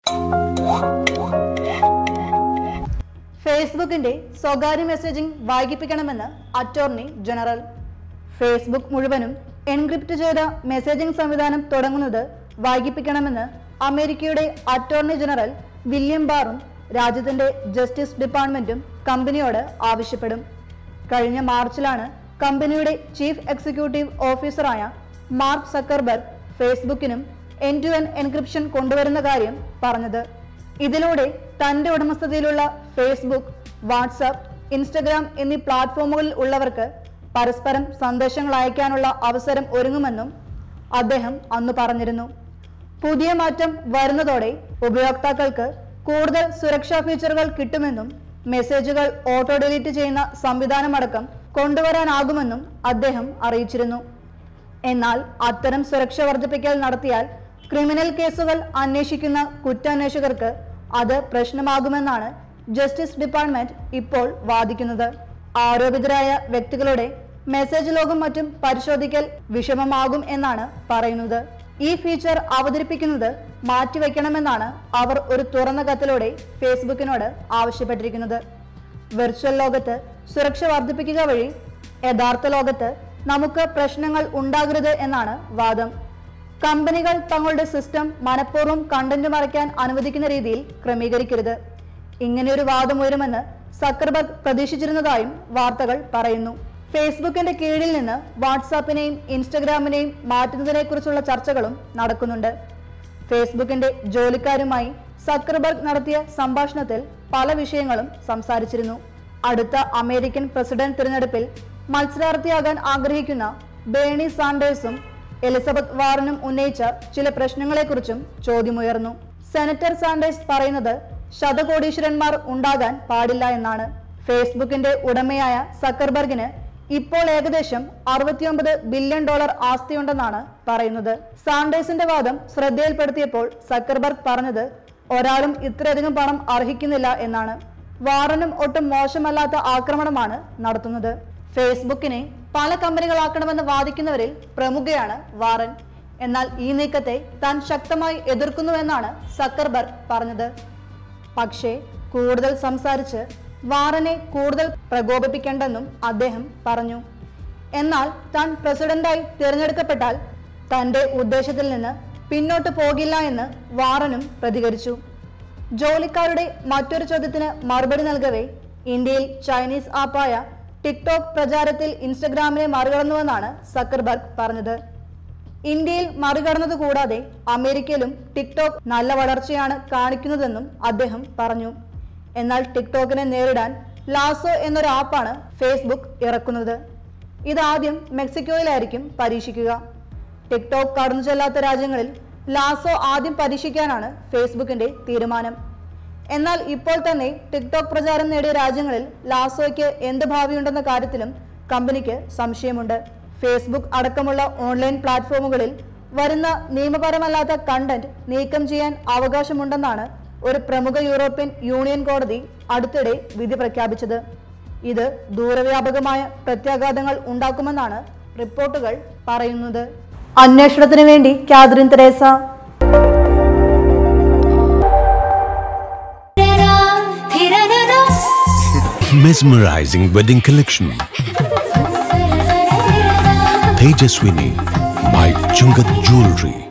ഫേസ്ബുക്കിന്റെ സ്വകാര്യ മെസ്സേജിംഗ് വൈകിപ്പിക്കണമെന്ന് attorney general. Facebook മുഴുവനും എൻക്രിപ്റ്റ് ചെയ്ത മെസ്സേജിംഗ് സംവിധാനം തുടങ്ങുന്നത് വൈകിപ്പിക്കണമെന്ന് അമേരിക്കയുടെ അറ്റോർണി ജനറൽ വില്യം ബാറും രാജ്യത്തിന്റെ ജസ്റ്റിസ് ഡിപ്പാർട്ട്മെന്റും കമ്പനിയോട് ആവശ്യപ്പെടും. കഴിഞ്ഞ മാർച്ചിലാണ് കമ്പനിയുടെ ചീഫ് എക്സിക്യൂട്ടീവ് ഓഫീസറായ മാർക്ക് സക്കർബർഗ് ഫേസ്ബുക്കിനും എൻഡ് ടു എൻഡ് എൻക്രിപ്ഷൻ കൊണ്ടുവരുന്ന കാര്യം പറഞ്ഞത്. ഇതിലൂടെ തന്റെ ഉടമസ്ഥതയിലുള്ള ഫേസ്ബുക്ക്, വാട്സാപ്പ്, ഇൻസ്റ്റഗ്രാം എന്നീ പ്ലാറ്റ്ഫോമുകളിൽ ഉള്ളവർക്ക് പരസ്പരം സന്ദേശങ്ങൾ അയക്കാനുള്ള അവസരം ഒരുങ്ങുമെന്നും അദ്ദേഹം അന്ന് പറഞ്ഞിരുന്നു. പുതിയ മാറ്റം വരുന്നതോടെ ഉപയോക്താക്കൾക്ക് കൂടുതൽ സുരക്ഷാ ഫീച്ചറുകൾ കിട്ടുമെന്നും മെസ്സേജുകൾ ഓട്ടോ ഡിലീറ്റ് ചെയ്യുന്ന സംവിധാനമടക്കം കൊണ്ടുവരാനാകുമെന്നും അദ്ദേഹം അറിയിച്ചിരുന്നു. എന്നാൽ അത്തരം സുരക്ഷ വർദ്ധിപ്പിക്കൽ നടത്തിയാൽ ക്രിമിനൽ കേസുകൾ അന്വേഷിക്കുന്ന കുറ്റാന്വേഷകർക്ക് അത് പ്രശ്നമാകുമെന്നാണ് ജസ്റ്റിസ് ഡിപ്പാർട്ട്മെന്റ് ഇപ്പോൾ വാദിക്കുന്നത്. ആരോപിതരായ വ്യക്തികളുടെ മെസ്സേജ് ലോഗും മറ്റും പരിശോധിക്കൽ വിഷമമാകും എന്നാണ് പറയുന്നത്. ഈ ഫീച്ചർ അവതരിപ്പിക്കുന്നത് മാറ്റിവെക്കണമെന്നാണ് അവർ ഒരു തുറന്ന കത്തിലൂടെ ഫേസ്ബുക്കിനോട് ആവശ്യപ്പെട്ടിരിക്കുന്നത്. വെർച്വൽ ലോകത്ത് സുരക്ഷ വർദ്ധിപ്പിക്കുക വഴി യഥാർത്ഥ ലോകത്ത് നമുക്ക് പ്രശ്നങ്ങൾ ഉണ്ടാകരുത് എന്നാണ് വാദം. കമ്പനികൾ തങ്ങളുടെ സിസ്റ്റം മനഃപൂർവ്വം കണ്ടന്റ് മറയ്ക്കാൻ അനുവദിക്കുന്ന രീതിയിൽ ക്രമീകരിക്കരുത്. ഇങ്ങനെയൊരു വാദം ഉയരുമെന്ന് സക്കർബർഗ് പ്രതീക്ഷിച്ചിരുന്നതായും വാർത്തകൾ പറയുന്നു. ഫേസ്ബുക്കിന്റെ കീഴിൽ നിന്ന് വാട്സാപ്പിനെയും ഇൻസ്റ്റഗ്രാമിനെയും മാറ്റുന്നതിനെക്കുറിച്ചുള്ള ചർച്ചകളും നടക്കുന്നുണ്ട്. ഫേസ്ബുക്കിന്റെ ജോലിക്കാരുമായി സക്കർബർഗ് നടത്തിയ സംഭാഷണത്തിൽ പല വിഷയങ്ങളും സംസാരിച്ചിരുന്നു. അടുത്ത അമേരിക്കൻ പ്രസിഡന്റ് തിരഞ്ഞെടുപ്പിൽ മത്സരാർത്ഥിയാകാൻ ആഗ്രഹിക്കുന്ന ബേണി സാൻഡേഴ്സും എലിസബത്ത് വാറനും ഉന്നയിച്ച ചില പ്രശ്നങ്ങളെക്കുറിച്ചും ചോദ്യമുയർന്നു. സെനറ്റർ സാൻഡേഴ്സ് പറയുന്നത് ശതകോടീശ്വരന്മാർ ഉണ്ടാകാൻ പാടില്ല എന്നാണ്. ഫേസ്ബുക്കിന്റെ ഉടമയായ സക്കർബർഗിന് ഇപ്പോൾ ഏകദേശം $69 ബില്യൺ ആസ്തിയുണ്ടെന്നാണ് പറയുന്നത്. സാൻഡേഴ്സിന്റെ വാദം ശ്രദ്ധയിൽപ്പെടുത്തിയപ്പോൾ സക്കർബർഗ് പറഞ്ഞത് ഒരാളും ഇത്രയധികം പണം അർഹിക്കുന്നില്ല എന്നാണ്. വാറനും ഒട്ടും മോശമല്ലാത്ത ആക്രമണമാണ് നടത്തുന്നത്. ഫേസ്ബുക്കിനെ പല കമ്പനികളാക്കണമെന്ന് വാദിക്കുന്നവരിൽ പ്രമുഖയാണ് വാറൻ. എന്നാൽ ഈ നീക്കത്തെ താൻ ശക്തമായി എതിർക്കുന്നുവെന്നാണ് സക്കർബർഗ് പറഞ്ഞത്. പക്ഷേ കൂടുതൽ സംസാരിച്ച് വാറനെ കൂടുതൽ പ്രകോപിപ്പിക്കേണ്ടെന്നും അദ്ദേഹം പറഞ്ഞു. എന്നാൽ താൻ പ്രസിഡന്റായി തിരഞ്ഞെടുക്കപ്പെട്ടാൽ തന്റെ ഉദ്ദേശത്തിൽ നിന്ന് പിന്നോട്ട് പോകില്ല എന്ന് വാറനും പ്രതികരിച്ചു. ജോലിക്കാരുടെ മറ്റൊരു ചോദ്യത്തിന് മറുപടി നൽകവേ ഇന്ത്യയിൽ ചൈനീസ് ആപ്പായ ടിക്ടോക്ക് പ്രചാരത്തിൽ ഇൻസ്റ്റഗ്രാമിനെ മറികടന്നുവെന്നാണ് സക്കർബർഗ് പറഞ്ഞത്. ഇന്ത്യയിൽ മറികടന്നത് കൂടാതെ അമേരിക്കയിലും ടിക്ടോക്ക് നല്ല വളർച്ചയാണ് കാണിക്കുന്നതെന്നും അദ്ദേഹം പറഞ്ഞു. എന്നാൽ ടിക്ടോക്കിനെ നേരിടാൻ ലാസോ എന്നൊരു ആപ്പാണ് ഫേസ്ബുക്ക് ഇറക്കുന്നത്. ഇതാദ്യം മെക്സിക്കോയിലായിരിക്കും പരീക്ഷിക്കുക. ടിക്ടോക്ക് കടന്നു ചെല്ലാത്ത രാജ്യങ്ങളിൽ ലാസോ ആദ്യം പരീക്ഷിക്കാനാണ് ഫേസ്ബുക്കിന്റെ തീരുമാനം. എന്നാൽ ഇപ്പോൾ തന്നെ ടിക്ടോക്ക് പ്രചാരം നേടിയ രാജ്യങ്ങളിൽ ലാസോയ്ക്ക് എന്ത് ഭാവിയുണ്ടെന്ന കാര്യത്തിലും കമ്പനിക്ക് സംശയമുണ്ട്. ഫേസ്ബുക്ക് അടക്കമുള്ള ഓൺലൈൻ പ്ലാറ്റ്ഫോമുകളിൽ വരുന്ന നിയമപരമല്ലാത്ത കണ്ടന്റ് നീക്കം ചെയ്യാൻ അവകാശമുണ്ടെന്നാണ് ഒരു പ്രമുഖ യൂറോപ്യൻ യൂണിയൻ കോടതി അടുത്തിടെ വിധി പ്രഖ്യാപിച്ചത്. ഇത് ദൂരവ്യാപകമായ പ്രത്യാഘാതങ്ങൾ ഉണ്ടാക്കുമെന്നാണ് റിപ്പോർട്ടുകൾ പറയുന്നത്. അന്വേഷണത്തിന് വേണ്ടി Catherine Teresa. Mesmerizing wedding collection. Tejaswini by Chungat Jewelry.